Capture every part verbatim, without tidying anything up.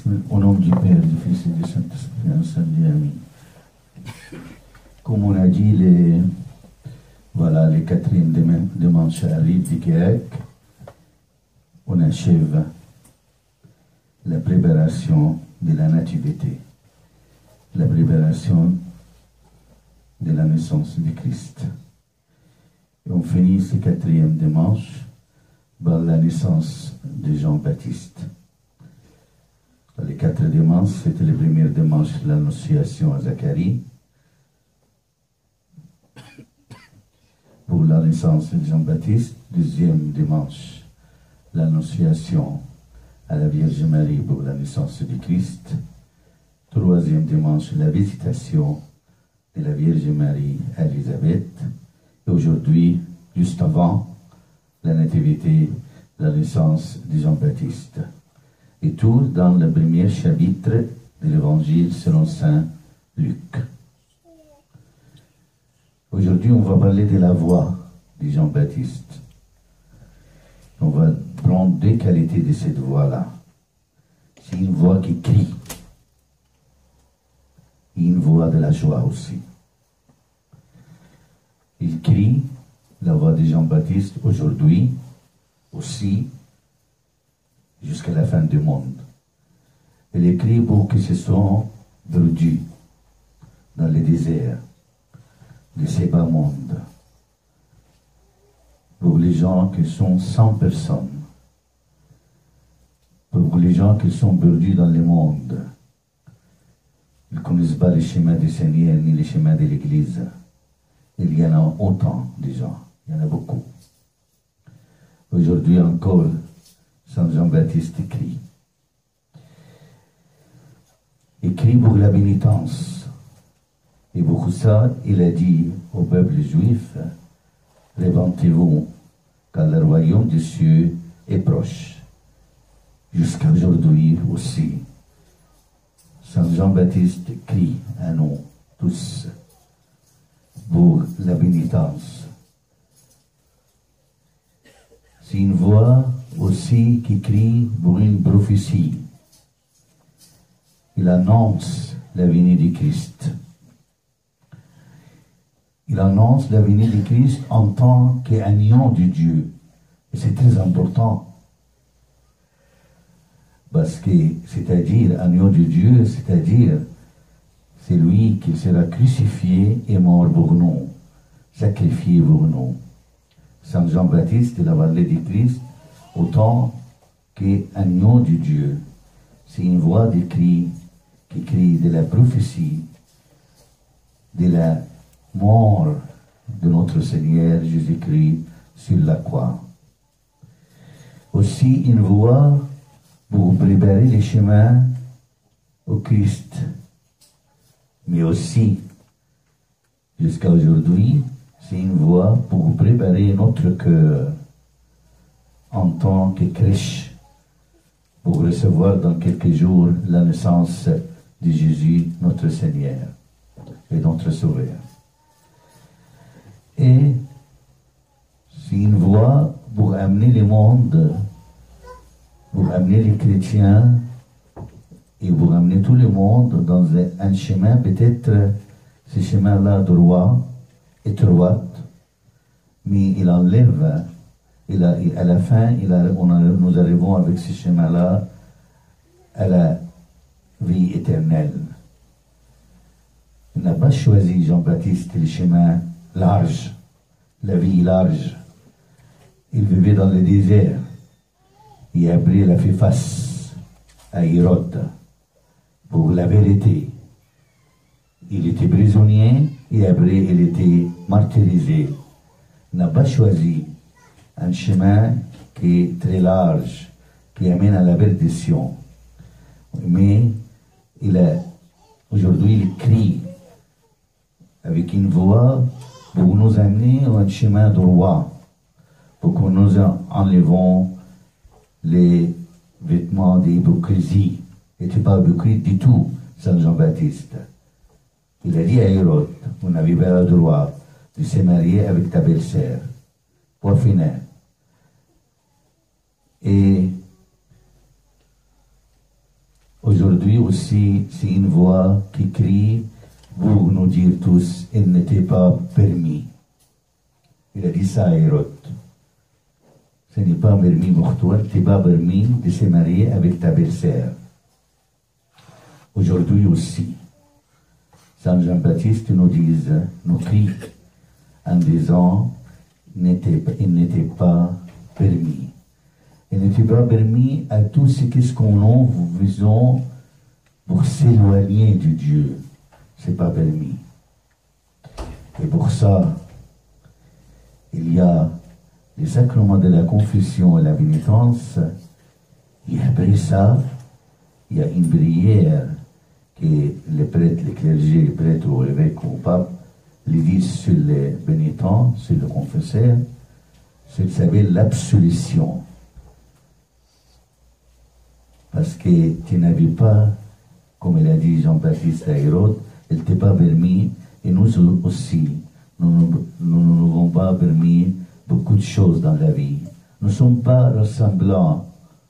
Au nom du Père, du Fils et du Saint-Esprit, un seul Dieu, amis. Comme on a dit, les, voilà, les quatrièmes dimanches arrivent du Québec. On achève la préparation de la nativité, la préparation de la naissance du Christ. Et on finit ce quatrième dimanche par la naissance de Jean-Baptiste. Les quatre dimanches, c'était le premier dimanche de l'annonciation à Zacharie. Pour la naissance de Jean-Baptiste, deuxième dimanche, l'annonciation à la Vierge Marie pour la naissance du Christ. Troisième dimanche, la visitation de la Vierge Marie à Élisabeth. Et aujourd'hui, juste avant, la nativité, la naissance de Jean-Baptiste. Et tout dans le premier chapitre de l'Évangile selon saint Luc. Aujourd'hui, on va parler de la voix de Jean-Baptiste. On va prendre deux qualités de cette voix-là. C'est une voix qui crie. Et une voix de la joie aussi. Il crie, la voix de Jean-Baptiste, aujourd'hui, aussi, jusqu'à la fin du monde. Elle écrit pour que ce soit perdu dans le désert de ces bas mondes. Pour les gens qui sont sans personne. Pour les gens qui sont perdus dans le monde. Ils ne connaissent pas les chemins du Seigneur ni les chemins de l'Église. Il y en a autant de gens. Il y en a beaucoup. Aujourd'hui encore, Saint Jean-Baptiste écrit. Écrit pour la pénitence. Et pour ça, il a dit au peuple juif, repentez-vous, car le royaume des cieux est proche. Jusqu'à aujourd'hui aussi, Saint Jean-Baptiste crie à nous tous pour la pénitence. C'est une voix aussi qui crie pour une prophétie. Il annonce la venue du Christ. Il annonce la venue du Christ en tant qu'agneau de Dieu. Et c'est très important. Parce que, c'est-à-dire, agneau de Dieu, c'est-à-dire, c'est lui qui sera crucifié et mort pour nous, sacrifié pour nous. Saint Jean-Baptiste, il a parlé du Christ autant qu'agneau de Dieu. C'est une voix de cri qui crie de la prophétie, de la mort de notre Seigneur Jésus-Christ sur la croix. Aussi une voix pour préparer les chemins au Christ, mais aussi, jusqu'à aujourd'hui, c'est une voix pour préparer notre cœur en tant que crèche pour recevoir dans quelques jours la naissance de Jésus, notre Seigneur et notre Sauveur. Et c'est une voix pour amener le monde, pour amener les chrétiens et pour amener tout le monde dans un chemin, peut-être ce chemin-là droit, étroite, mais il enlève, il a, à la fin, il a, on a, nous arrivons avec ce chemin-là à la vie éternelle. Il n'a pas choisi, Jean-Baptiste, le chemin large, la vie large. Il vivait dans le désert. Et après, il a fait face à Hérode pour la vérité. Il était prisonnier et après, il était martyrisé. Il n'a pas choisi un chemin qui est très large, qui amène à la perdition. Mais il a, aujourd'hui, il crie avec une voix pour nous amener à un chemin droit, pour que nous enlevons les vêtements d'hypocrisie. Il n'était pas hypocrite du tout, Saint Jean-Baptiste. Il a dit à Hérode, vous n'avez pas le droit de se marier avec ta belle-sœur. Point final. Et aujourd'hui, aujourd'hui aussi, c'est une voix qui crie pour nous dire tous, il n'était pas permis. Il a dit ça à Hérode. Ce n'est pas permis pour toi, ce n'est pas permis de se marier avec ta belle-sœur. Aujourd'hui aussi, Saint Jean-Baptiste nous dit, nous crie en disant, il n'était pas permis. Il n'était pas permis à tout ce qu'est-ce qu'on a, faisons pour s'éloigner de Dieu. Ce n'est pas permis. Et pour ça, il y a les sacrements de la confession et la pénitence. Et après ça, il y a une prière que les prêtres, les clergés, les prêtres ou évêques ou papes les disent sur les pénitents, sur le confesseur. C'est, vous savez, l'absolution. Parce que tu n'avais pas, comme il a dit Jean-Baptiste à Hérode, il t'est pas permis, et nous aussi, nous ne n'avons pas permis beaucoup de choses dans la vie. Nous ne sommes pas ressemblants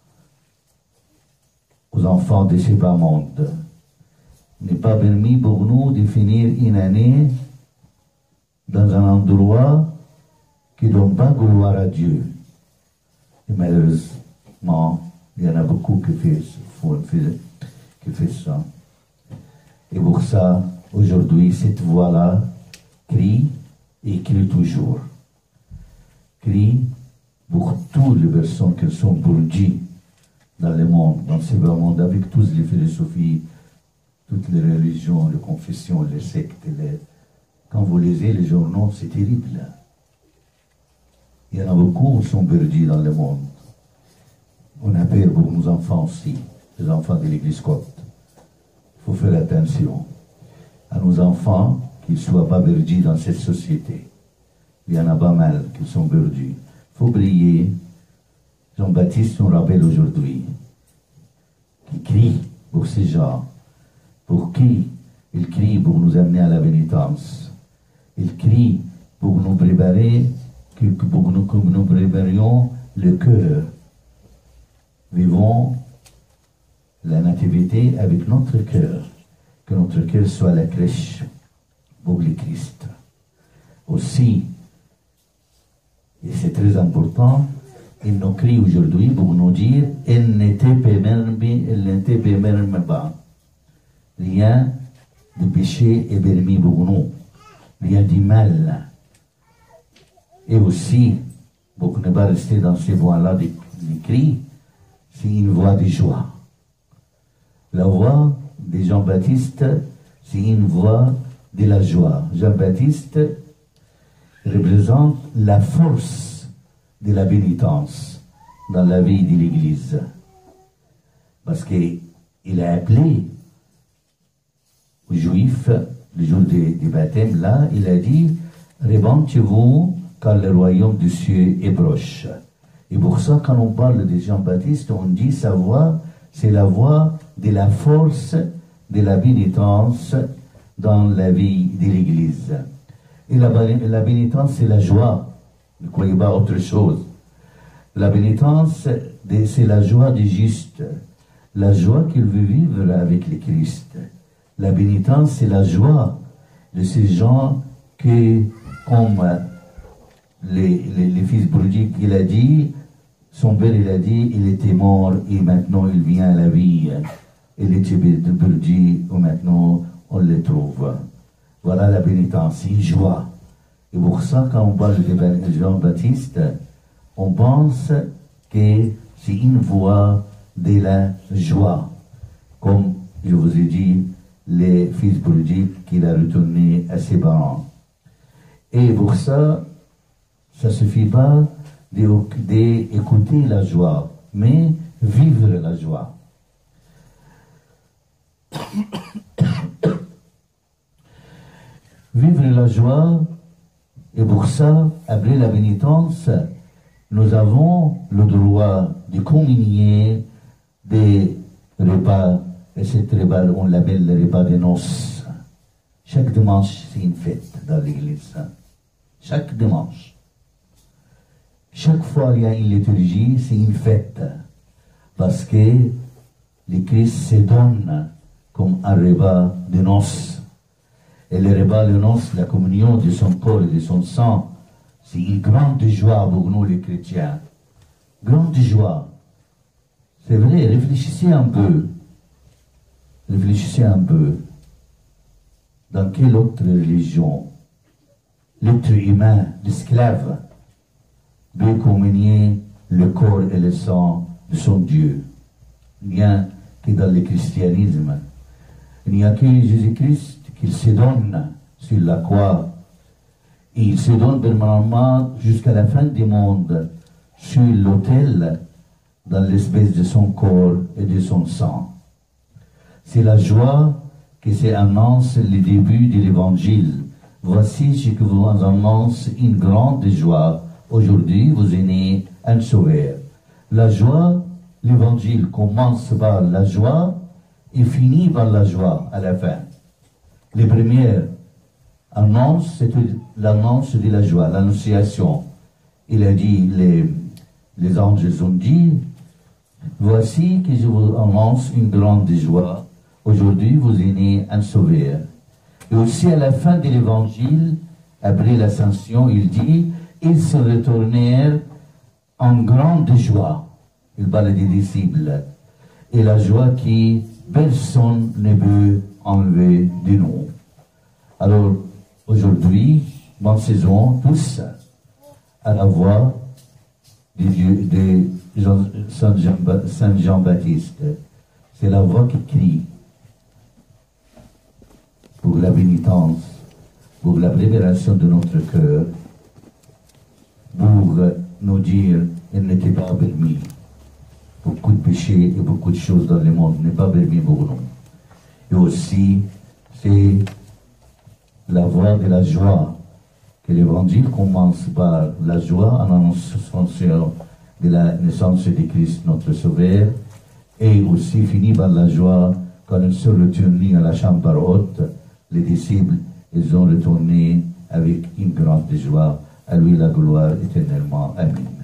aux enfants de ce bas monde. Il n'est pas permis pour nous de finir une année dans un endroit qui ne donne pas gloire à Dieu. Et malheureusement, il y en a beaucoup qui font, qui font ça. Et pour ça, aujourd'hui, cette voix-là crie et crie toujours. Crie pour toutes les personnes qui sont bourdies dans le monde, dans ce bas monde, avec toutes les philosophies, toutes les religions, les confessions, les sectes. Les... Quand vous lisez les journaux, c'est terrible. Il y en a beaucoup qui sont perdus dans le monde. On a peur pour nos enfants aussi, les enfants de l'église copte. Il faut faire attention à nos enfants qu'ils ne soient pas perdus dans cette société. Il y en a pas mal qui sont perdus. Il faut prier. Jean-Baptiste nous rappelle aujourd'hui, qui crie pour ces gens. Pour qui il crie pour nous amener à la pénitence. Il crie pour nous préparer, pour nous, que nous préparions le cœur. Vivons la nativité avec notre cœur. Que notre cœur soit la crèche pour le Christ. Aussi, et c'est très important, il nous crie aujourd'hui pour nous dire, il n'était pas. Rien de péché est permis pour nous. Rien de mal. Et aussi, pour ne pas rester dans ces voies-là de, de cris, c'est une voix de joie. La voix de Jean-Baptiste, c'est une voix de la joie. Jean-Baptiste représente la force de la pénitence dans la vie de l'Église. Parce qu'il a appelé aux Juifs, le jour du, du baptême, là, il a dit, répandez-vous, car le royaume du ciel est proche. Et pour ça, quand on parle de Jean-Baptiste, on dit sa voix, c'est la voix de la force de la pénitence dans la vie de l'Église. Et la, la pénitence, c'est la joie. Ne croyez pas autre chose. La pénitence, c'est la joie du juste. La joie qu'il veut vivre avec le Christ. La pénitence, c'est la joie de ces gens qui, comme les, les, les fils prodigues, il a dit, son père, il a dit, il était mort et maintenant il vient à la vie. Il était perdu et maintenant on le trouve. Voilà la pénitence, c'est une joie. Et pour ça, quand on parle de Jean-Baptiste, on pense que c'est une voix de la joie. Comme je vous ai dit, les fils prodigues qu'il a retourné à ses parents. Et pour ça, ça ne suffit pas d'écouter la joie, mais vivre la joie. Vivre la joie, et pour ça, après la pénitence, nous avons le droit de communier des repas. Et cette repas, on l'appelle le repas des noces. Chaque dimanche, c'est une fête dans l'église. Chaque dimanche. Chaque fois qu'il y a une liturgie, c'est une fête. Parce que le Christ se donne comme un repas de noces. Et le repas de noces, la communion de son corps et de son sang, c'est une grande joie pour nous les chrétiens. Grande joie. C'est vrai, réfléchissez un peu. Réfléchissez un peu. Dans quelle autre religion l'être humain, l'esclave, peut communier le corps et le sang de son Dieu? Rien que dans le christianisme. Il n'y a que Jésus-Christ qui se donne sur la croix. Et il se donne permanemment jusqu'à la fin du monde sur l'autel dans l'espèce de son corps et de son sang. C'est la joie que s'annonce le début de l'évangile. Voici ce que vous annonce une grande joie. Aujourd'hui, vous êtes né un sauveur. La joie, l'évangile commence par la joie et finit par la joie à la fin. Les premières annonces, c'était l'annonce de la joie, l'annonciation. Il a dit, les, les anges ont dit, voici que je vous annonce une grande joie. Aujourd'hui, vous êtes né un sauveur. Et aussi à la fin de l'évangile, après l'ascension, il dit, ils se retournèrent en grande joie. Il parle des disciples. Et la joie qui personne ne peut enlever de nous. Alors, aujourd'hui, pensez-en tous à la voix de, Dieu, de Jean, Saint Jean, Saint Jean-Baptiste. C'est la voix qui crie pour la pénitence, pour la préparation de notre cœur, pour nous dire qu'il n'était pas permis. Beaucoup de péchés et beaucoup de choses dans le monde n'est pas permis pour nous. Et aussi, c'est la voix de la joie, que l'évangile commence par la joie en annonçant de la naissance de Christ, notre Sauveur, et aussi finit par la joie quand ils sont retournés à la chambre haute. Les disciples, ils ont retourné avec une grande joie. À lui la gloire éternellement. Amen.